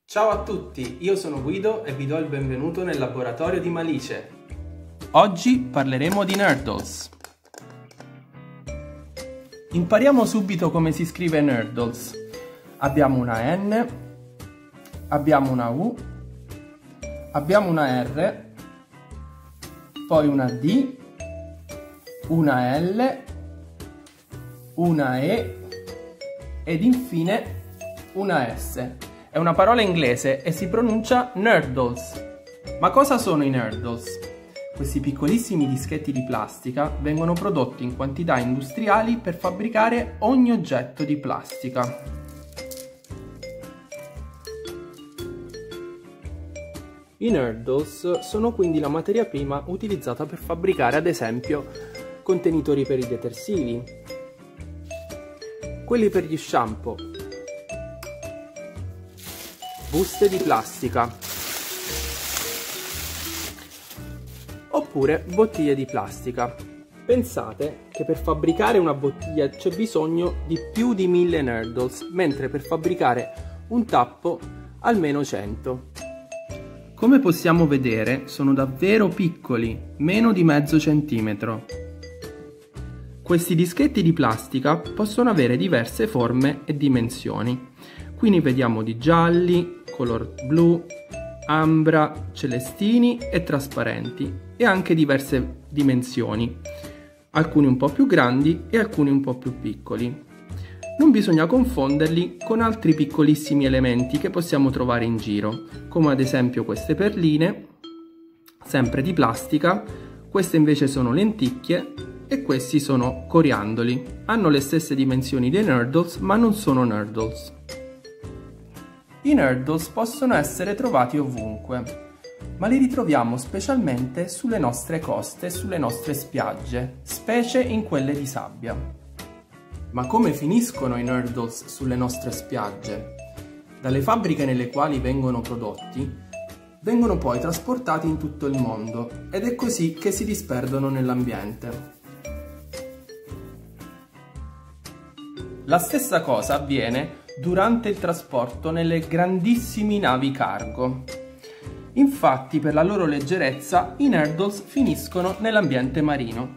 Ciao a tutti, io sono Guido e vi do il benvenuto nel laboratorio di Malice. Oggi parleremo di Nerdles. Impariamo subito come si scrive Nerdles. Abbiamo una N, abbiamo una U, abbiamo una R, poi una D, una L, una E ed infine una S. È una parola inglese e si pronuncia Nerdles. Ma cosa sono i Nerdles? Questi piccolissimi dischetti di plastica vengono prodotti in quantità industriali per fabbricare ogni oggetto di plastica. I Nerdles sono quindi la materia prima utilizzata per fabbricare ad esempio contenitori per i detersivi, quelli per gli shampoo, buste di plastica oppure bottiglie di plastica. Pensate che per fabbricare una bottiglia c'è bisogno di più di 1000 Nerdles, mentre per fabbricare un tappo almeno 100. Come possiamo vedere sono davvero piccoli, meno di mezzo centimetro. Questi dischetti di plastica possono avere diverse forme e dimensioni. Qui ne vediamo di gialli, color blu, ambra, celestini e trasparenti e anche diverse dimensioni, alcuni un po' più grandi e alcuni un po' più piccoli. Non bisogna confonderli con altri piccolissimi elementi che possiamo trovare in giro, come ad esempio queste perline, sempre di plastica, queste invece sono lenticchie e questi sono coriandoli. Hanno le stesse dimensioni dei Nerdles, ma non sono Nerdles. I Nerdles possono essere trovati ovunque, ma li ritroviamo specialmente sulle nostre coste e sulle nostre spiagge, specie in quelle di sabbia. Ma come finiscono i Nerdles sulle nostre spiagge? Dalle fabbriche nelle quali vengono prodotti, vengono poi trasportati in tutto il mondo ed è così che si disperdono nell'ambiente. La stessa cosa avviene durante il trasporto nelle grandissime navi cargo. Infatti, per la loro leggerezza, i Nerdles finiscono nell'ambiente marino.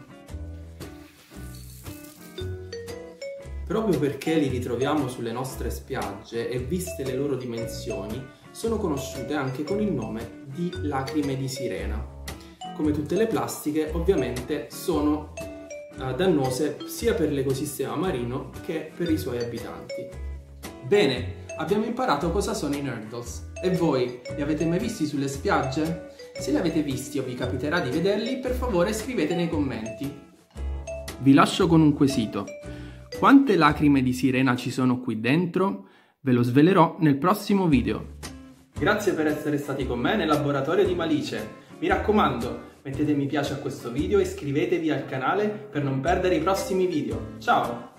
Proprio perché li ritroviamo sulle nostre spiagge e viste le loro dimensioni, sono conosciute anche con il nome di lacrime di sirena. Come tutte le plastiche, ovviamente sono dannose sia per l'ecosistema marino che per i suoi abitanti. Bene, abbiamo imparato cosa sono i Nerdles. E voi, li avete mai visti sulle spiagge? Se li avete visti o vi capiterà di vederli, per favore scrivete nei commenti. Vi lascio con un quesito. Quante lacrime di sirena ci sono qui dentro? Ve lo svelerò nel prossimo video. Grazie per essere stati con me nel laboratorio di Malice. Mi raccomando, mettete mi piace a questo video e iscrivetevi al canale per non perdere i prossimi video. Ciao!